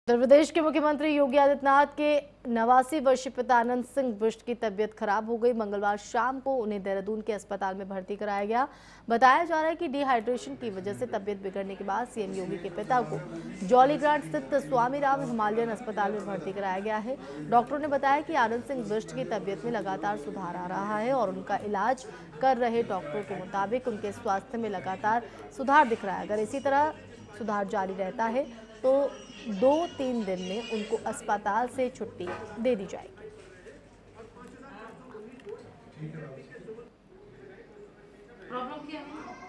उत्तर प्रदेश के मुख्यमंत्री योगी आदित्यनाथ के 89 वर्षीय पिता आनंद सिंह बिष्ट की तबीयत खराब हो गई। मंगलवार शाम को उन्हें देहरादून के अस्पताल में भर्ती कराया गया। बताया जा रहा है कि डिहाइड्रेशन की वजह से तबीयत बिगड़ने के बाद सीएम योगी के पिता को जौलीग्रांट स्थित स्वामी राम हिमालयन अस्पताल में भर्ती कराया गया है। डॉक्टरों ने बताया कि आनंद सिंह बिष्ट की तबीयत में लगातार सुधार आ रहा है और उनका इलाज कर रहे डॉक्टरों के मुताबिक उनके स्वास्थ्य में लगातार सुधार दिख रहा है। अगर इसी तरह सुधार जारी रहता है तो 2-3 दिन में उनको अस्पताल से छुट्टी दे दी जाएगी। प्रॉब्लम क्या है?